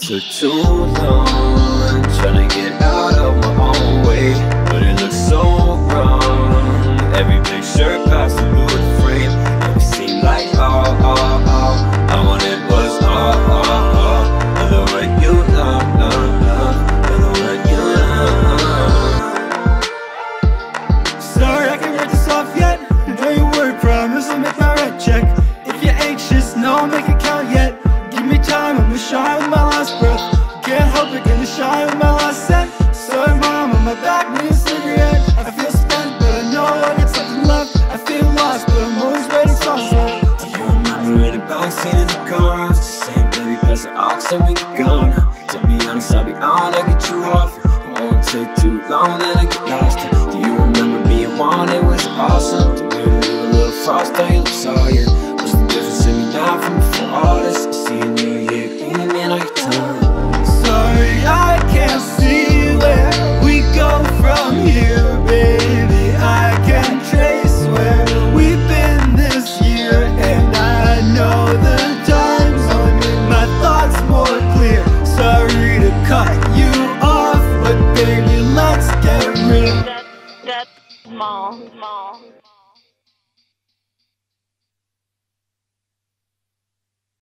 Took too long trying to get out of my own way, but it looks so wrong. Every picture passing through the frame, and it seemed like all I wanted was all of the one you love, of the one you love. Sorry, I can't write this off yet. Enjoy your word, promise I'll make my rent check. If you're anxious, no, I'll make it count yet. Give me time, I'ma shine with my last breath. Can't help it, gonna shine with my last set. Sorry mom, on my back, need a cigarette. I feel spent, but I know I got something left. I feel lost, but I'm always waiting somewhere. Do you remember in the backseat of the car? It's the same baby, pass the aux and we get gone. To be honest, I'll be on, I get you off. It won't take too long, then I get lost. Do you remember being one? It was awesome. Do you a little frost on your lips, oh yeah.